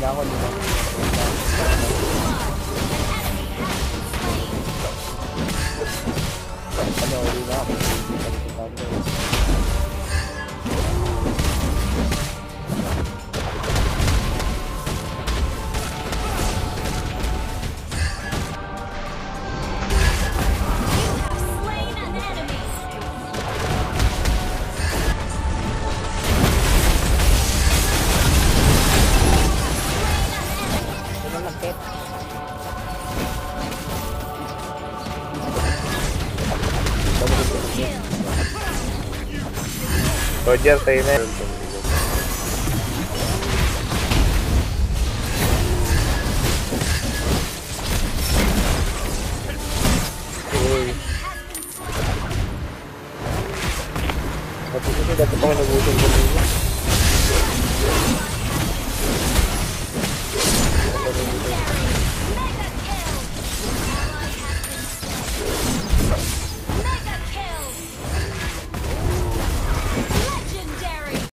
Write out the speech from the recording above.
na ako dito. Panoorin na ako. Roger, tayo na. Uy. Pati ko dapat ako nabusog ko nila.